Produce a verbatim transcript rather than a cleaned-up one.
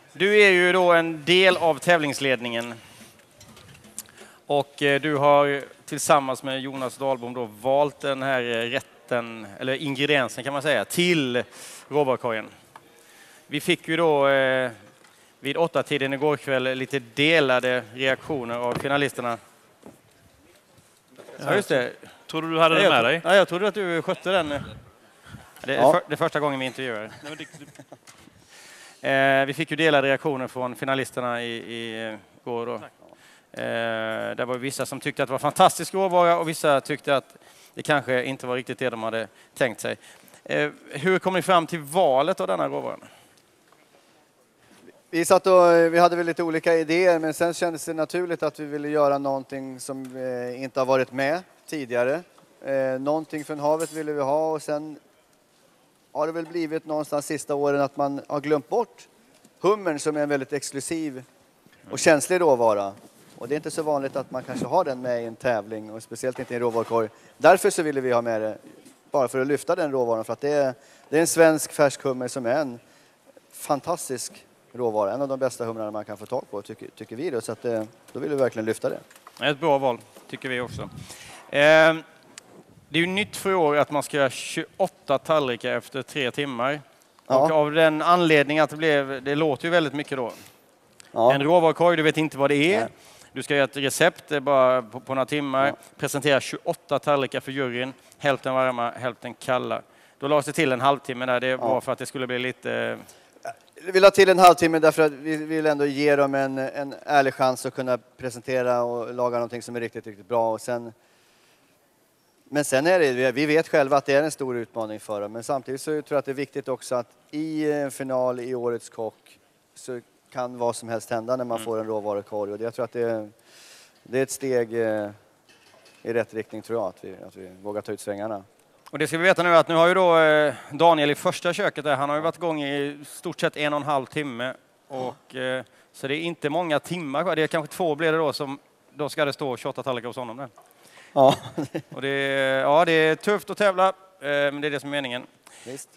Du är ju då en del av tävlingsledningen. Och eh, du har tillsammans med Jonas Dahlbom då valt den här rätten, eller ingrediensen kan man säga, till råvarkorgen. Vi fick ju då eh, vid åtta tiden igår kväll lite delade reaktioner av finalisterna. Ja, just det. Tror du du hade det med dig? Ja, jag trodde att du skötte den. Det är ja. för, det är första gången vi intervjuar. Nej, det, det... Eh, vi fick ju delade reaktioner från finalisterna i, i går då. Eh, det var vissa som tyckte att det var fantastisk råvara och vissa tyckte att det kanske inte var riktigt det de hade tänkt sig. Eh, hur kom ni fram till valet av denna råvaran? Vi satt och vi hade väl lite olika idéer, men sen kändes det naturligt att vi ville göra någonting som eh, inte har varit med tidigare. Eh, någonting från havet ville vi ha, och sen har det väl blivit någonstans sista åren att man har glömt bort hummern som är en väldigt exklusiv och känslig råvara. Och det är inte så vanligt att man kanske har den med i en tävling, och speciellt inte i en råvarukorg. Därför så ville vi ha med det, bara för att lyfta den råvaran, för att det är, det är en svensk färsk hummer som är en fantastisk råvara. En av de bästa humrarna man kan få tag på, tycker, tycker vi då. Så att det, då vill vi verkligen lyfta det. Ett bra val, tycker vi också. Eh, det är ju nytt för år att man ska göra tjugoåtta tallrikar efter tre timmar. Ja. Och av den anledningen att det blev, det låter ju väldigt mycket då. Ja. En råvarukorg, du vet inte vad det är. Nej. Du ska göra ett recept bara på, på några timmar. Ja. Presentera tjugoåtta tallrikar för juryn. Hälften varma, hälften kalla. Då lades det till en halvtimme där. Det var ja. för att det skulle bli lite... Vi vill ha till en halvtimme därför att vi vill ändå ge dem en, en ärlig chans att kunna presentera och laga någonting som är riktigt, riktigt bra. Och sen, men sen är det, vi vet själva att det är en stor utmaning för dem. Men samtidigt så tror jag att det är viktigt också att i en final i Årets kock så kan vad som helst hända när man mm. får en råvarukorg. Och jag tror att det är, det är ett steg i rätt riktning, tror jag, att vi, att vi vågar ta ut svängarna. Och det ska vi veta nu att nu har ju då eh, Daniel i första köket där, han har ju varit igång i stort sett en och en halv timme. Och, eh, så det är inte många timmar kvar. Det är kanske två blir det då som, då ska det stå tjugoåtta tallrikar hos honom där. Ja. Och det, ja, det är tufft att tävla, eh, men det är det som är meningen. Visst.